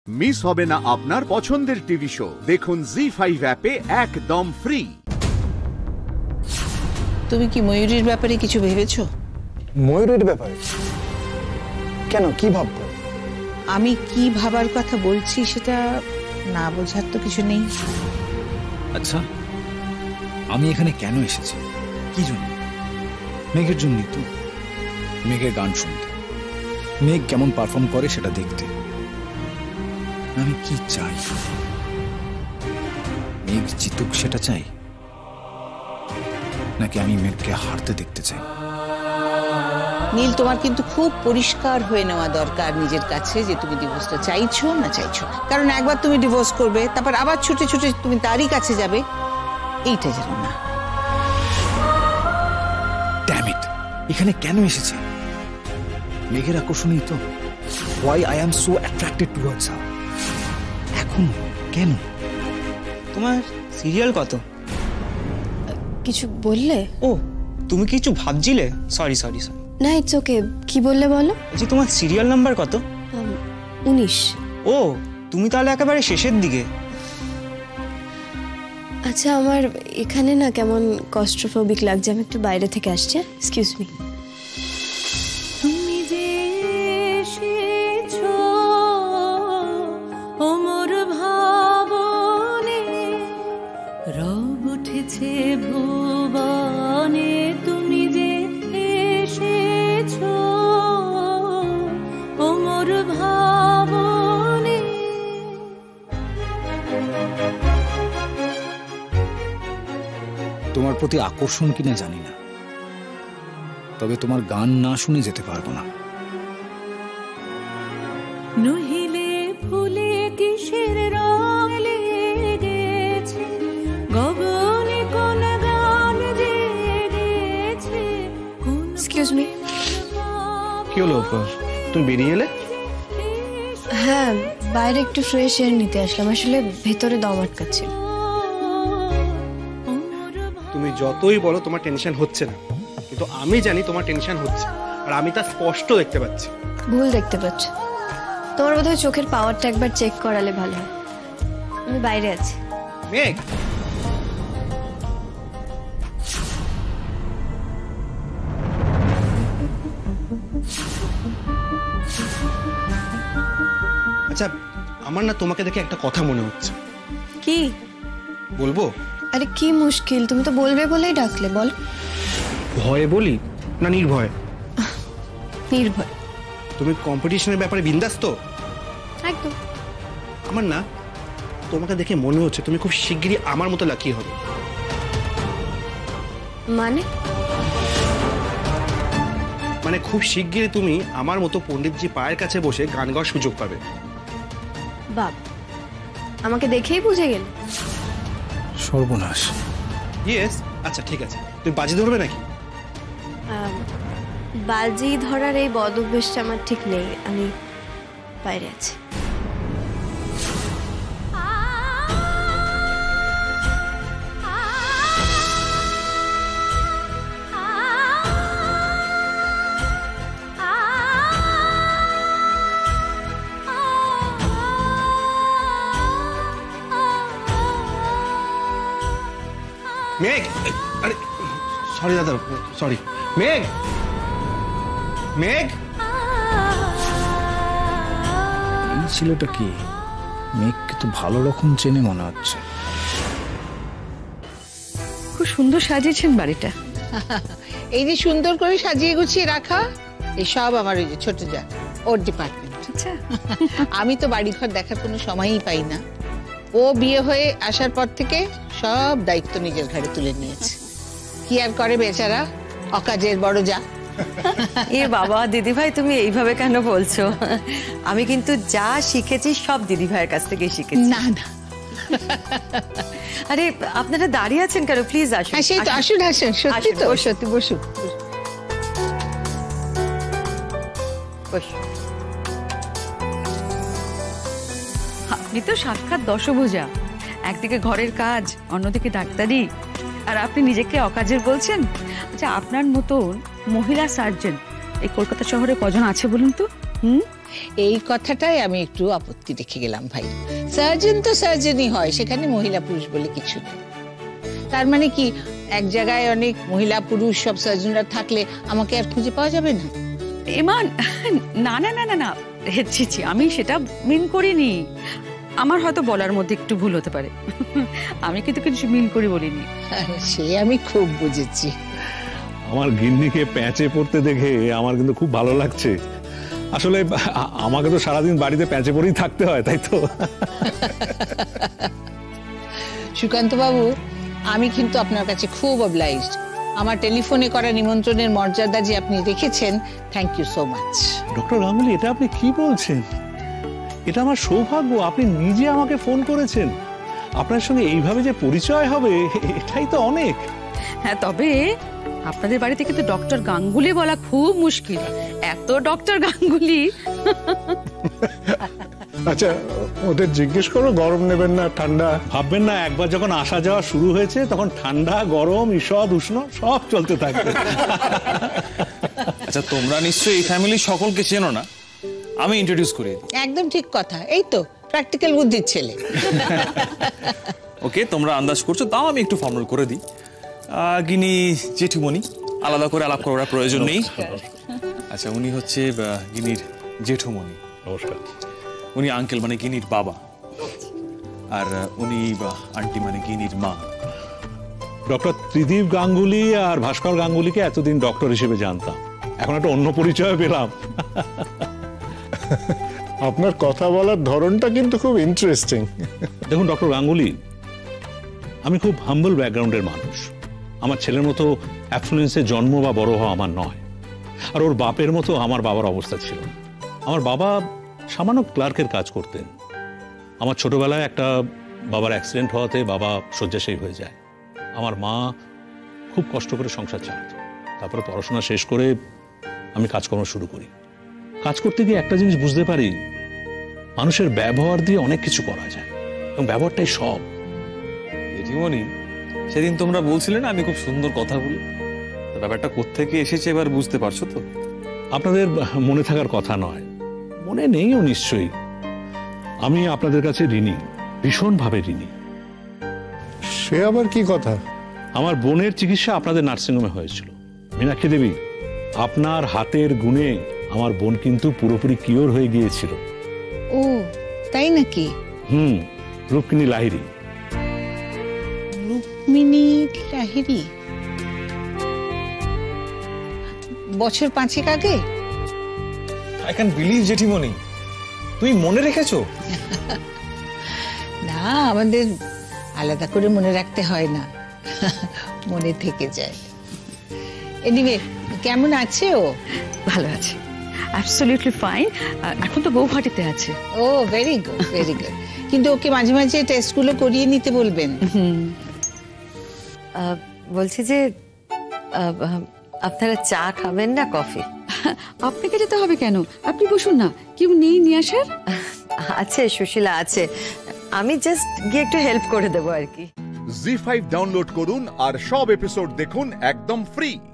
Miss হবে না আপনার পছন্দের টিভি শো। দেখুন জি5 অ্যাপে একদম ফ্রি। তুমি কি ময়ূরীর ব্যাপারে কিছু ভেবেছো? ময়ূরীর ব্যাপারে কেন, কি ভাববো? আমি কি ভাবার কথা বলছি সেটা না বোঝার তো কিছু নেই। আচ্ছা, আমি এখানে কেন এসেছি, কি জন্য? মেঘের জন্যই তো। মেঘের গান শুনতে, মেঘ কেমন পারফর্ম করে সেটা দেখতে। আমি কি চাই? মেঘ জিতুক সেটা চাই, নাকি আমি মেঘকে হারতে দেখতে চাই? নীল, তোমার কিন্তু খুব পরিষ্কার হয়ে নেওয়া দরকার নিজের কাছে যে তুমি ডিভোর্সটা চাইছো না চাইছো না। কারণ একবার তুমি ডিভোর্স করবে, তারপর আবার ছুটে ছুটে তুমি তারই কাছে যাবে, এইটা যেন না। ড্যাম ইট, এখানে কেন এসেছি? মেঘের আকর্ষণই তো। Why I am so attracted towards her? এখন কেন? তোমার সিরিয়াল কত? কিছু বললে? ও, তুমি কিছু ভাবছিলে? Sorry sorry sorry. না, ইটস ওকে। কি বললে বলো? বলছি তোমার সিরিয়াল নাম্বার কত? 19। ও, তুমি তাহলে একেবারে শেষের দিকে। আচ্ছা, আমার এখানে না কেমন কস্ট্রোফোবিক লাগছে, আমি একটু বাইরে থেকে আসছি। Excuse me. তুমি যে এসেছো ওমর ভাবনে, রব উঠেছে ভুবনে, তুমি যে এসেছো ওমর ভাবনে। তোমার প্রতি আকর্ষণ কিনা জানি না, তবে তোমার গান না শুনে যেতে পারবো না। নহিলে ফুলে কিসের রং লেগেছে, গগনে কোন গান জেগেছে। Excuse me. কি হলো, তুমি বেরিয়ে এলে? হ্যাঁ, বাইরে একটু ফ্রেশ এয়ার নিতে আসলাম, আসলে ভেতরে দম আটকাচ্ছে। তুমি যতই বলো তোমার টেনশন হচ্ছে না, কিন্তু আমি জানি তোমার টেনশন হচ্ছে, আর আমি তা স্পষ্ট দেখতে পাচ্ছি। ভুল দেখতে পাচ্ছ। তোমার বোধহয় চোখের পাওয়ারটা একবার চেক করালে ভালো হয়। আমি বাইরে আছি। মেঘ, আচ্ছা, আমার না তোমাকে দেখে একটা কথা মনে হচ্ছে। কি বলবো? আরে কি মুশকিল, তুমি তো বলবে বলেই ডাকলে, বল। ভয়ে বলি না নির্ভয়? নির্ভয়। তুমি কম্পিটিশনের ব্যাপারে বিন্দাস তো? একদম। আমার না তোমাকে দেখে মনে হচ্ছে তুমি খুব শিগগিরই আমার মতো লাকি হবে। মানে খুব শিগগিরই তুমি আমার মতো পণ্ডিতজি পায়ের কাছে বসে গান গাওয়ার সুযোগ পাবে। বাপ, আমাকে দেখেই বুঝে গেল। সর্বনাশ। ইয়েস। আচ্ছা ঠিক আছে, তুমি বাজি ধরবে নাকি? বাজি ধরার এই বদ অভ্যেসটা আমার ঠিক নেই, আমি বাইরে আছি। মেঘ, আরে সরি দাদা, সরি। মেঘ, মেঘ, এই ছেলেটা কি? মেঘকে তো ভালো রকম চেনে মনে হচ্ছে। খুব সুন্দর সাজিয়েছেন বাড়িটা। এই যে সুন্দর করে সাজিয়ে গুছিয়ে রাখা, এই সব আমার ওই যে ছোট যা, ওর ডিপার্টমেন্ট। আচ্ছা, আমি তো বাড়ি ঘর দেখার কোনো সময়ই পাই না। ও বিয়ে হয়ে আসার পর থেকে সব দায়িত্ব নিজের ঘাড়ে তুলে নিয়েছে। কি আর করে বেচারা, অকাজের বড় যা। এ বাবা, দিদি ভাই তুমি এইভাবে কেন বলছো? আমি কিন্তু যা শিখেছি সব দিদি ভাইয়ের কাছ থেকে শিখেছি। না না, আরে আপনারা দাঁড়িয়ে আছেন কেন? প্লিজ আসুন। সেই তো, আসুন আসুন। সত্যি তো, সত্যি, বসুন। আপনি তো সাক্ষাৎ দশভুজা, একদিকে ঘরের কাজ, অন্যদিকে ডাক্তারি, আর আপনি নিজেকে অকাজের বলছেন? আচ্ছা, আপনার মতন মহিলা সার্জন এই কলকাতা শহরে কজন আছে বলুন তো? এই কথাটাই আমি একটু আপত্তি রেখে গেলাম ভাই। সার্জন তো সার্জনই হয়, সেখানে মহিলা পুরুষ বলে কিছু নেই। তার মানে কি এক জায়গায় অনেক মহিলা পুরুষ সব সার্জনরা থাকলে আমাকে আর খুঁজে পাওয়া যাবে না? এমান, না না না না না, ছি ছি, আমি সেটা মিন করিনি। আমার হয়তো বলার মধ্যে একটু ভুল হতে পারে। আমি কিন্তু কিছু মিন করে বলিনি। সে আমি খুব বুঝেছি। আমার গিন্নিকে প্যাঁচে পড়তে দেখে আমার কিন্তু খুব ভালো লাগছে। আসলে আমাকে তো সারাদিন বাড়িতে প্যাঁচে পড়েই থাকতে হয়, তাই তো? সুকান্ত বাবু, আমি কিন্তু আপনার কাছে খুব অবলাইজড। আমার টেলিফোনে করা নিমন্ত্রণের মর্যাদা যে আপনি রেখেছেন, thank you so much. Doctor Ganguly, এটা আপনি কি বলছেন? এটা আমার সৌভাগ্য, আপনি নিজে আমাকে ফোন করেছেন। আপনার সঙ্গে এইভাবে যে পরিচয় হবে, এটাই তো অনেক। হ্যাঁ, তবে আপনাদের বাড়িতে কিন্তু ডক্টর গাঙ্গুলি বলা খুব মুশকিল, এত ডক্টর গাঙ্গুলি। আচ্ছা, ওদের জিজ্ঞেস করো গরম নেবেন না ঠান্ডা। ভাববেন না, একবার যখন আসা যাওয়া শুরু হয়েছে তখন ঠান্ডা গরম ঈষৎ উষ্ণ সব চলতে থাকবে। আচ্ছা, তোমরা নিশ্চয়ই এই ফ্যামিলির সকলকে চেনো না? আমি ইন্ট্রোডিউস করি। একদম ঠিক কথা, এই তো প্র্যাকটিক্যাল বুদ্ধির ছেলে। ওকে, তোমরা আন্দাজ করছো, তাও আমি একটু ফর্মাল করে দিই। গিনি জেঠুমণি, আলাদা করে আলাপ করার প্রয়োজন নেই। আচ্ছা, উনি হচ্ছে গিনির জেঠুমণি। নমস্কার। উনি আঙ্কেল মানে গিনির বাবা, আর উনি আন্টি মানে গিনির মা। ডক্টর ত্রিদীপ গাঙ্গুলি আর ভাস্কর গাঙ্গুলিকে এতদিন ডক্টর হিসেবে জানতাম, এখন একটা অন্য পরিচয় পেলাম। আপনার কথা বলার ধরনটা কিন্তু খুব ইন্টারেস্টিং। দেখুন ডক্টর গাঙ্গুলি, আমি খুব হাম্বল ব্যাকগ্রাউন্ডের মানুষ। আমার ছেলের মতো অ্যাফ্লুয়েন্সে জন্ম বা বড় হওয়া আমার নয়, আর ওর বাপের মতো আমার বাবার অবস্থা ছিল। আমার বাবা সামান্য ক্লার্কের কাজ করতেন। আমার ছোটবেলায় একটা বাবার অ্যাক্সিডেন্ট হওয়াতে বাবা শয্যাশায়ী হয়ে যায়। আমার মা খুব কষ্ট করে সংসার চালাতো। তারপরে পড়াশোনা শেষ করে আমি কাজকর্ম শুরু করি। কাজ করতে গিয়ে একটা জিনিস বুঝতে পারি, মানুষের ব্যবহার দিয়ে অনেক কিছু করা যায়, এবং ব্যবহারটাই সব। জেঠিমণি, সেদিন তোমরা বলছিলে না আমি খুব সুন্দর কথা বলি, ব্যাপারটা কোত্থেকে এসেছে এবার বুঝতে পারছো তো? আপনাদের মনে থাকার কথা নয়, মনে নেইও নিশ্চয়ই। আমি আপনাদের কাছে ঋণী, ভীষণভাবে ঋণী। সে আবার কি কথা? আমার বোনের চিকিৎসা আপনাদের নার্সিংহোমে হয়েছিল। মীনাক্ষী দেবী, আপনার হাতের গুণে আমার বোন কিন্তু পুরোপুরি কিওর হয়ে গিয়েছিল। ও তাই নাকি? রুক্মিণী লাহিড়ী। রুক্মিণী লাহিড়ী? বছর 5 আগে? আই ক্যান বিলিভ জেঠিমণি, তুমি মনে রেখেছো? না, আমাদের আলাদা করে মনে রাখতে হয় না, মনে থেকে যায়। এনিওয়ে, কেমন আছে ও? ভালো আছে, অ্যাবসলিউটলি ফাইন। এখন তো গৌহাটিতে আছে। ও ভেরি গুড, ভেরি গুড। কিন্তু ওকে মাঝে মাঝে টেস্টগুলো করিয়ে নিতে বলবেন। বলছি যে আপনারা চা খাবেন না কফি? আপনাকে যেতে হবে কেন? আপনি বসুন না, কেউ নেই নিয়ে আসার? আছে, সুশীলা আছে, আমি জাস্ট গিয়ে একটু হেল্প করে দেবো আর কি। Zee 5 ডাউনলোড করুন আর সব এপিসোড দেখুন একদম ফ্রি।